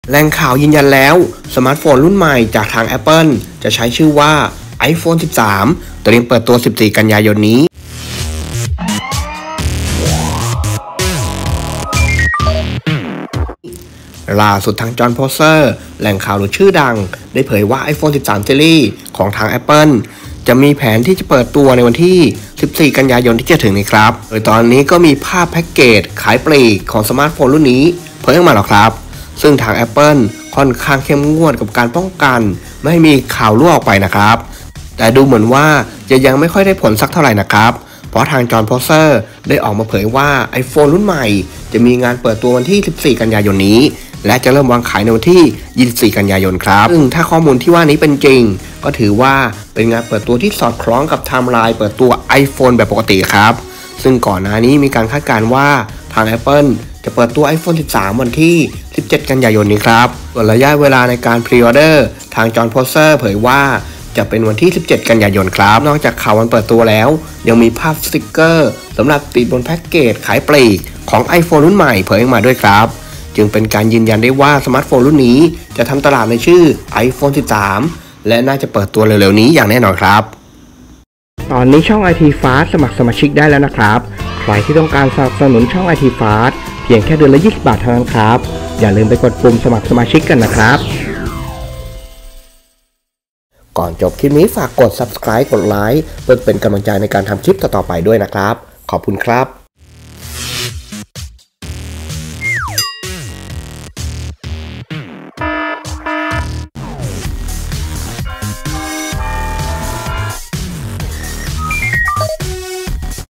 แหล่งข่าวยืนยันแล้วสมาร์ทโฟนรุ่นใหม่จากทาง Apple จะใช้ชื่อว่า iPhone 13 เตรียมเปิดตัว 14 กันยายนนี้ล่าสุดทางจอห์น โพเซอร์แหล่งข่าวหรือชื่อดังได้เผยว่า iPhone 13 ซีรีส์ของทาง Apple จะมีแผนที่จะเปิดตัวในวันที่ 14 กันยายนที่จะถึงนี้ครับโดยตอนนี้ก็มีภาพแพ็กเกจขายปลีกของสมาร์ทโฟนรุ่นนี้เผยออกมาแล้วครับซึ่งทาง Apple ค่อนข้างเข้มงวดกับการป้องกันไม่ให้มีข่าวรั่วออกไปนะครับแต่ดูเหมือนว่าจะยังไม่ค่อยได้ผลสักเท่าไหร่นะครับเพราะทางจอห์น โพเซอร์ได้ออกมาเผยว่า iPhone รุ่นใหม่จะมีงานเปิดตัววันที่ 14 กันยายนนี้และจะเริ่มวางขายในวันที่ 24 กันยายนครับซึ่งถ้าข้อมูลที่ว่านี้เป็นจริงก็ถือว่าเป็นงานเปิดตัวที่สอดคล้องกับไทม์ไลน์เปิดตัว iPhone แบบปกติครับซึ่งก่อนหน้านี้มีการคาดการณ์ว่าทาง Apple จะเปิดตัว iPhone 13 วันที่ 17 กันยายนนี้ครับส่วนระยะเวลาในการพรีออเดอร์ทางจอห์น โพเซอร์เผยว่าจะเป็นวันที่ 17 กันยายนครับนอกจากข่าววันเปิดตัวแล้วยังมีภาพสติกเกอร์สำหรับติดบนแพ็กเกจขายปลีกของ iPhone รุ่นใหม่เผยออกมาด้วยครับจึงเป็นการยืนยันได้ว่าสมาร์ทโฟนรุ่นนี้จะทำตลาดในชื่อ iPhone 13 และน่าจะเปิดตัวเร็วๆนี้อย่างแน่นอนครับตอนนี้ช่อง IT Fast สมัครสมาชิกได้แล้วนะครับใครที่ต้องการสนับสนุนช่อง IT Fast เพียงแค่เดือนละ20 บาทเท่านั้นครับอย่าลืมไปกดปุ่มสมัครสมาชิกกันนะครับก่อนจบคลิปนี้ฝากกด Subscribe กดไลค์เพื่อเป็นกำลังใจในการทำคลิปต่อๆไปด้วยนะครับขอบคุณครับ